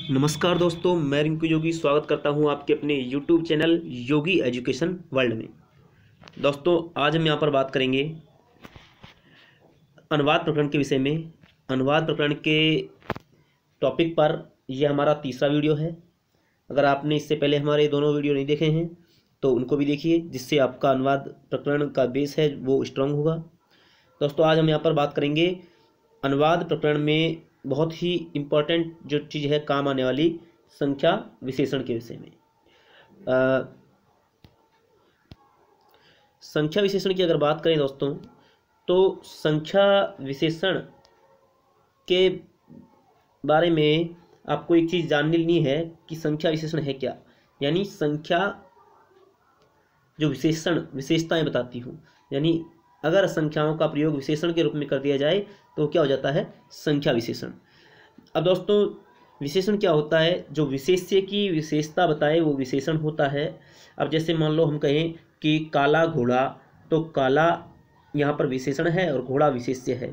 नमस्कार दोस्तों, मैं रिंकू योगी स्वागत करता हूं आपके अपने YouTube channel Yogi education world में। दोस्तों, आज हम यहां पर बात करेंगे अनुवाद प्रकरण के विषय में। अनुवाद प्रकरण के टॉपिक पर यह हमारा तीसरा वीडियो है। अगर आपने इससे पहले हमारे दोनों वीडियो नहीं देखे हैं तो उनको भी देखिए, जिससे आपका अनुवाद प्रकरण का बेस है वो स्ट्रांग होगा। दोस्तों, आज हम यहाँ पर बात करेंगे अनुवाद प्रकरण में बहुत ही इम्पोर्टेंट जो चीज़ है, काम आने वाली संख्या विशेषण के विषय में। संख्या विशेषण की अगर बात करें दोस्तों, तो संख्या विशेषण के बारे में आपको एक चीज़ जान लेनी है कि संख्या विशेषण है क्या। यानी संख्या जो विशेषण विशेषताएं बताती हूँ, यानी अगर संख्याओं का प्रयोग विशेषण के रूप में कर दिया जाए तो क्या हो जाता है, संख्या विशेषण। अब दोस्तों, विशेषण क्या होता है? जो विशेष्य की विशेषता बताए वो विशेषण होता है। अब जैसे मान लो हम कहें कि काला घोड़ा, तो काला यहाँ पर विशेषण है और घोड़ा विशेष्य है।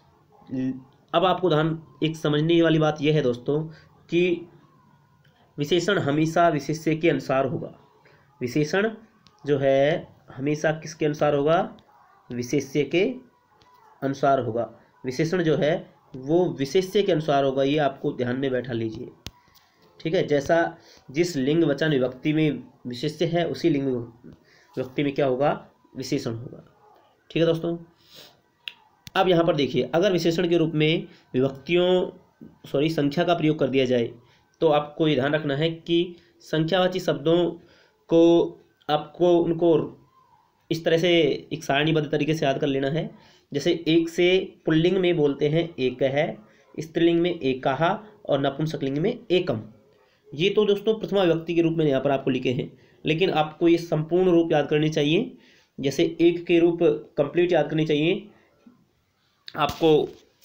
अब आपको ध्यान एक समझने वाली बात यह है दोस्तों कि विशेषण हमेशा विशेष्य के अनुसार होगा। विशेषण जो है हमेशा किसके अनुसार होगा? विशेष्य के अनुसार होगा। विशेषण जो है वो विशेष्य के अनुसार होगा, ये आपको ध्यान में बैठा लीजिए, ठीक है। जैसा जिस लिंग वचन विभक्ति में विशेष्य है, उसी लिंग विभक्ति में क्या होगा? विशेषण होगा, ठीक है दोस्तों। अब यहाँ पर देखिए, अगर विशेषण के रूप में संख्या का प्रयोग कर दिया जाए तो आपको ये ध्यान रखना है कि संख्यावाची शब्दों को आपको उनको इस तरह से एक सारणीबद्ध तरीके से याद कर लेना है। जैसे एक से पुल्लिंग में बोलते हैं एक है, स्त्रीलिंग में एकाहा और नपुंसकलिंग में एकम। ये तो दोस्तों प्रथमा विभक्ति के रूप में यहाँ पर आपको लिखे हैं, लेकिन आपको ये संपूर्ण रूप याद करने चाहिए। जैसे एक के रूप कंप्लीट याद करने चाहिए, आपको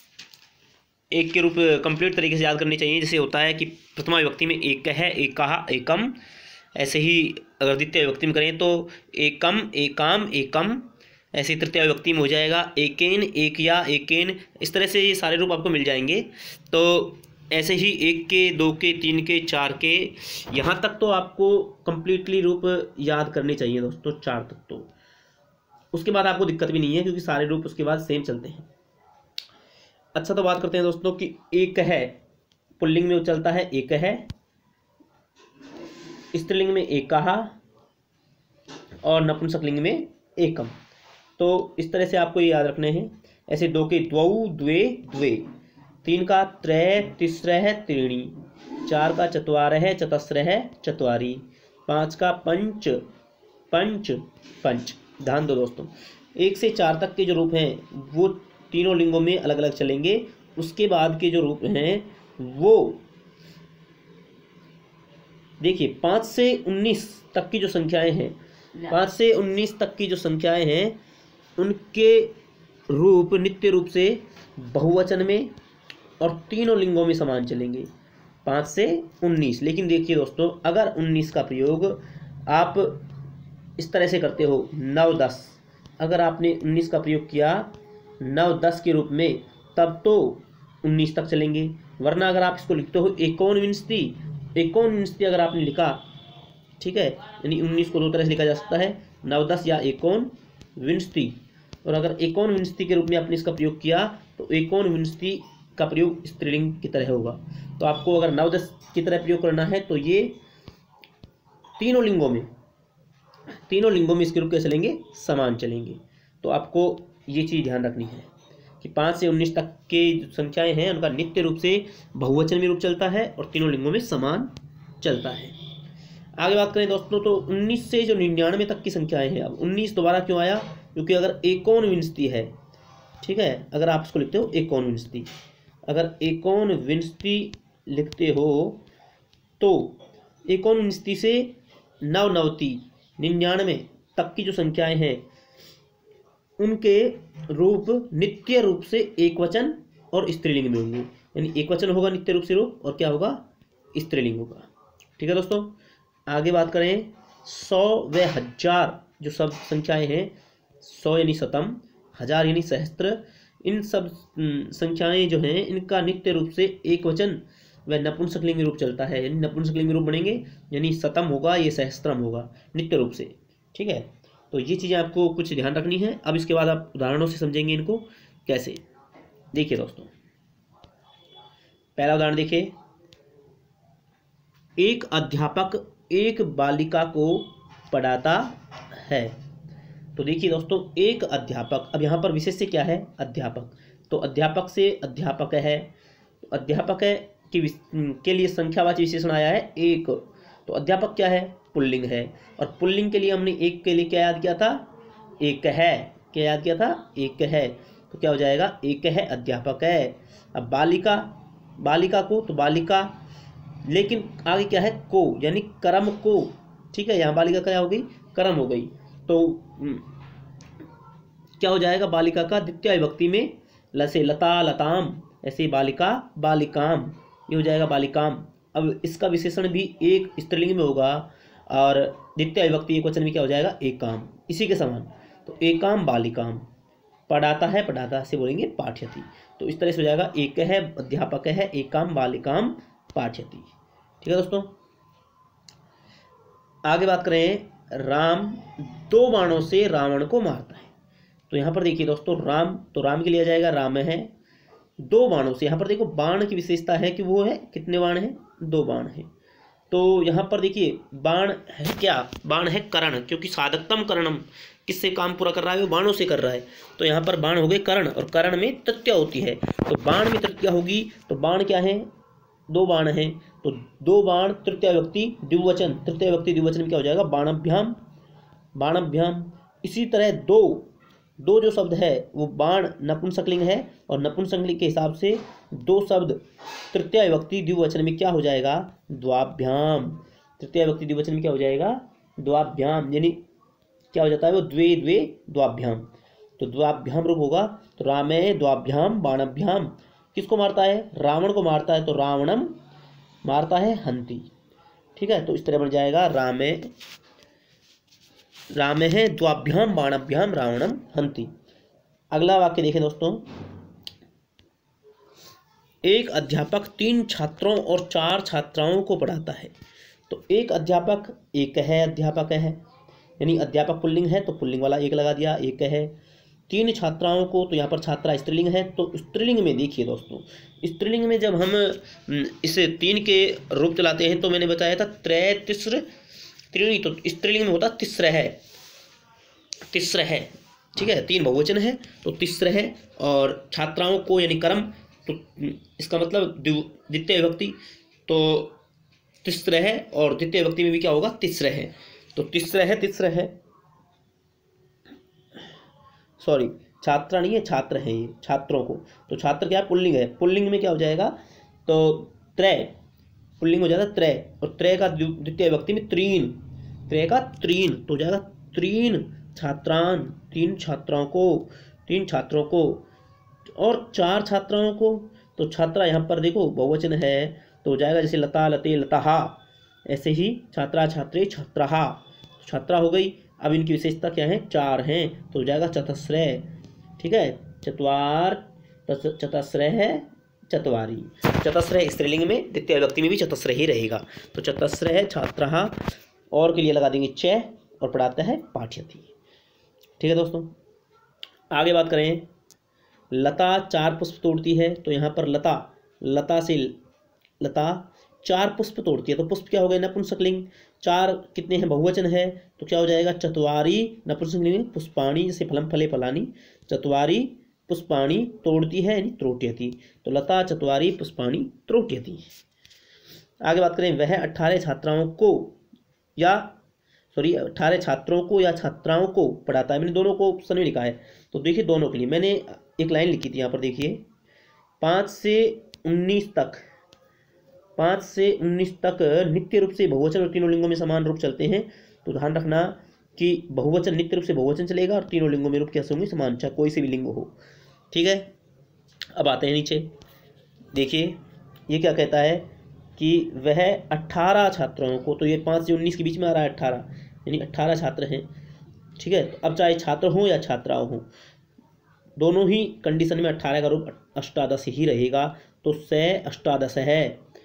एक के रूप कंप्लीट तरीके से याद करने चाहिए। जैसे होता है कि प्रथमा विभक्ति में एक है, एकाहा, एकम। ऐसे ही अगर द्वितीय विभक्ति में करें तो एकम, एकाम, एकम। ऐसे तृतीय विभक्ति में हो जाएगा एकेन, एक या एकेन। इस तरह से ये सारे रूप आपको मिल जाएंगे। तो ऐसे ही एक के, दो के, तीन के, चार के, यहाँ तक तो आपको कंप्लीटली रूप याद करने चाहिए दोस्तों, चार तक तो। उसके बाद आपको दिक्कत भी नहीं है क्योंकि सारे रूप उसके बाद सेम चलते हैं। अच्छा, तो बात करते हैं दोस्तों कि एक है पुल्लिंग में चलता है एक है, स्त्रीलिंग में एकाहा और नपुंसकलिंग में एकम। तो इस तरह से आपको ये याद रखने हैं। ऐसे दो के द्वौ, द्वे, द्वे। तीन का त्रय, तिस्रः, त्रीणि। चार का चत्वारः, चतस्रः, चत्वारि। पाँच का पंच, पंच, पंच। ध्यान दो दोस्तों, एक से चार तक के जो रूप हैं वो तीनों लिंगों में अलग अलग चलेंगे। उसके बाद के जो रूप हैं वो देखिए 5 से 19 तक की जो संख्याएं हैं, 5 से 19 तक की जो संख्याएं हैं उनके रूप नित्य रूप से बहुवचन में और तीनों लिंगों में समान चलेंगे, 5 से 19। लेकिन देखिए दोस्तों, अगर 19 का प्रयोग आप इस तरह से करते हो 9, 10, अगर आपने 19 का प्रयोग किया 9, 10 के रूप में, तब तो 19 तक चलेंगे। वरना अगर आप इसको लिखते हो एकोनविंशति, एकोनविंशति अगर आपने लिखा, ठीक है, यानी 19 को दो तरह से लिखा जा सकता है, 9, 10 या एकोनविंशति। और अगर एकोनविंशति के रूप में आपने इसका प्रयोग किया तो एकोनविंशति का प्रयोग स्त्रीलिंग की तरह होगा। तो आपको अगर 9, 10 की तरह प्रयोग करना है तो ये तीनों लिंगों में इसके रूप कैसे चलेंगे? समान चलेंगे। तो आपको ये चीज़ ध्यान रखनी है कि 5 से 19 तक के जो संख्याएं हैं उनका नित्य रूप से बहुवचन में रूप चलता है और तीनों लिंगों में समान चलता है। आगे बात करें दोस्तों, तो 19 से जो 99 तक की संख्याएं हैं, अब 19 दोबारा क्यों आया? क्योंकि अगर एकोनविंशति है, ठीक है, अगर आप इसको लिखते हो एकोनविंशति, अगर एकोनविंशति लिखते हो तो एकोनविंशति से 99 तक की जो संख्याएं हैं उनके रूप नित्य रूप से एकवचन और स्त्रीलिंग में होंगे। यानी एकवचन होगा नित्य रूप से रूप, और क्या होगा? स्त्रीलिंग होगा, ठीक है दोस्तों। आगे बात करें 100 व 1000 जो सब संख्याएं हैं, 100 यानी शतम, 1000 यानी सहस्त्र, इन सब संख्याएं जो हैं इनका नित्य रूप से एकवचन वह नपुंसकलिंग रूप चलता है, यानी नपुंसकलिंग रूप बनेंगे, यानी शतम होगा, ये सहस्त्रम होगा नित्य रूप से। ठीक है, तो ये चीज़ें आपको कुछ ध्यान रखनी है। अब इसके बाद आप उदाहरणों से समझेंगे इनको कैसे। देखिए दोस्तों, पहला उदाहरण देखिए, एक अध्यापक एक बालिका को पढ़ाता है। तो देखिए दोस्तों, एक अध्यापक, अब यहाँ पर विशेष्य क्या है, अध्यापक, तो अध्यापक से अध्यापक है, तो अध्यापक है के लिए संख्यावाची विशेषण आया है एक, तो अध्यापक क्या है, पुल्लिंग है, और पुल्लिंग के लिए हमने एक के लिए क्या याद किया था, एक है, क्या याद किया था, एक है, तो क्या हो जाएगा, एक है, अध्यापक है। अब बालिका, बालिका को, तो बालिका, लेकिन आगे क्या है, को, यानी कर्म को। ठीक है, यहाँ बालिका क्या हो गई, कर्म हो गई, तो क्या हो जाएगा, बालिका का द्वितीय विभक्ति में लसे लता लताम, ऐसे बालिका बालिकाम, ये हो जाएगा बालिकाम। अब इसका विशेषण भी एक स्त्रीलिंग में होगा और द्वितीय विभक्ति एकवचन में क्या हो जाएगा, एकाम, इसी के समान। तो एकाम बालिकाम, पढ़ाता है, पढ़ाता से बोलेंगे पाठयति। तो इस तरह से हो जाएगा, एक है, अध्यापक है, एकाम बालिकाम पाठयति। ठीक है दोस्तों, आगे बात करें, राम 2 बाणों से रावण को मारता है। तो यहाँ पर देखिए दोस्तों, राम, तो राम के लिए आ जाएगा राम है 2 बाणों से। यहाँ पर देखो बाण की विशेषता है कि वो है, कितने बाण हैं, 2 बाण हैं। तो यहाँ पर देखिए बाण है क्या, बाण है करण, क्योंकि साधकतम करणम, किससे काम पूरा कर रहा है, वो बाणों से कर रहा है। तो यहाँ पर बाण हो गए करण, और करण में तृतीया होती है, तो बाण में तृतीया होगी, तो बाण क्या है, 2 बाण हैं, तो 2 बाण तृतीय व्यक्ति द्विवचन, तृतीय व्यक्ति द्विवचन में क्या हो जाएगा, बाणभ्याम, बाणभ्याम। इसी तरह दो जो शब्द है वो बाण नपुंसकलिंग है, और नपुंसकलिंग के हिसाब से 2 शब्द तृतीय विभक्ति द्विवचन में क्या हो जाएगा, द्वाभ्याम, तृतीय विभक्ति द्विवचन में क्या हो जाएगा, द्वाभ्याम, यानी क्या हो जाता है वो, द्वे द्वे द्वाभ्याम, तो द्वाभ्याम रूप होगा। तो रामे द्वाभ्याम बाणभ्याम, किसको मारता है, रावण को मारता है, तो रावणम मारता है हंति। ठीक है, तो इस तरह बन जाएगा, रामे है द्वाभ्याम बाणाभ्याम रावणम हंति। अगला वाक्य देखें दोस्तों, एक अध्यापक 3 छात्रों और 4 छात्राओं को पढ़ाता है। तो एक अध्यापक, एक है, अध्यापक है, यानी अध्यापक पुल्लिंग है तो पुल्लिंग वाला एक लगा दिया, एक है। 3 छात्राओं को, तो यहाँ पर छात्रा स्त्रीलिंग है, तो स्त्रीलिंग में देखिए दोस्तों, स्त्रीलिंग में जब हम इसे 3 के रूप चलाते हैं तो मैंने बताया था त्रय तिस्र त्रीणी, तो स्त्रीलिंग में होता तिस्र है, तिस्र है। ठीक है, 3 बहुवचन है तो तिस्र है, और छात्राओं को यानी कर्म, तो इसका मतलब द्वितीय विभक्ति, तो तिस्र है, और द्वितीय विभक्ति में भी क्या होगा, तिस्र है, तो तिस्र है, सॉरी छात्रा नहीं है, छात्र है ये, छात्रों को, तो छात्र क्या है, पुल्लिंग है, पुल्लिंग में क्या हो जाएगा, तो त्रय, पुल्लिंग हो जाएगा त्रय, और त्रय का द्वितीय विभक्ति में त्रीन, त्रय का त्रीन, तो हो जाएगा 3 छात्रान, 3 छात्राओं को, 3 छात्रों को, और 4 छात्राओं को। तो छात्रा यहाँ पर देखो बहुवचन है, तो हो जाएगा जैसे लता लते लताहा, ऐसे ही छात्रा छात्रे छात्राहा, छात्रा हो गई। अब इनकी विशेषता क्या है, 4 हैं, तो हो जाएगा चतस्रय। ठीक है, चतवार, चतस्रय है, चतवारी, चतस्रय स्त्रीलिंग में, द्वितीय विभक्ति में भी चतस्रय ही रहेगा, तो चतस्रय है छात्रहा, और के लिए लगा देंगे च, और पढ़ाता है पाठयति। ठीक है दोस्तों, आगे बात करें, लता 4 पुष्प तोड़ती है। तो यहाँ पर लता से लता 4 पुष्प तोड़ती है, तो पुष्प क्या हो गया, नपुंसकलिंग, 4 कितने हैं, बहुवचन है, तो क्या हो जाएगा, चतवारी नपुंसकलिंग पुष्पाणी, जैसे फलम फले फलानी, चतवारी पुष्पाणी तोड़ती है, यानी त्रोट्यति, तो लता चतवारी पुष्पाणी त्रोट्यति। आगे बात करें, वह 18 छात्राओं को या 18 छात्रों को या छात्राओं को पढ़ाता है। मैंने दोनों को ऑप्शन में लिखा है, तो देखिए दोनों के लिए मैंने एक लाइन लिखी थी, यहाँ पर देखिए 5 से 19 तक, 5 से 19 तक नित्य रूप से बहुवचन और तीनों लिंगों में समान रूप चलते हैं। तो ध्यान रखना कि बहुवचन नित्य रूप से बहुवचन चलेगा, और तीनों लिंगों में रूप कैसे होंगे, समान, चाहे कोई से भी लिंग हो। ठीक है, अब आते हैं नीचे, देखिए ये क्या कहता है कि वह 18 छात्रों को, तो ये 5 से 19 के बीच में आ रहा है 18, यानी 18 छात्र हैं। ठीक है, तो अब चाहे छात्र हों या छात्राओं हों, दोनों ही कंडीशन में 18 का रूप अष्टादश ही रहेगा, तो 6 अष्टादश है।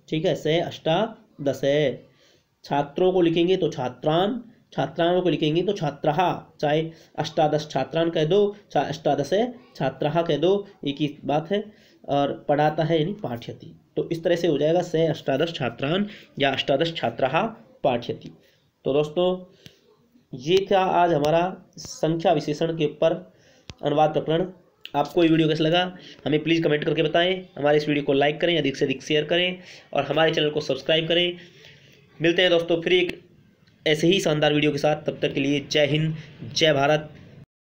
ठीक है, से अष्टादश। छात्रों को लिखेंगे तो छात्रान, छात्राओं को लिखेंगे तो छात्राः, चाहे अष्टादश छात्रान कह दो, चाहे अष्टादश छात्राः कह दो, एक ही बात है। और पढ़ाता है यानी पाठयति, तो इस तरह से हो जाएगा से अष्टादश छात्रान या अष्टादश छात्राः पाठयति। तो दोस्तों ये था आज हमारा संख्या विशेषण के ऊपर अनुवाद प्रकरण। आपको ये वीडियो कैसा लगा हमें प्लीज़ कमेंट करके बताएं। हमारे इस वीडियो को लाइक करें, अधिक से अधिक शेयर करें और हमारे चैनल को सब्सक्राइब करें। मिलते हैं दोस्तों फिर एक ऐसे ही शानदार वीडियो के साथ, तब तक के लिए जय हिंद, जय भारत।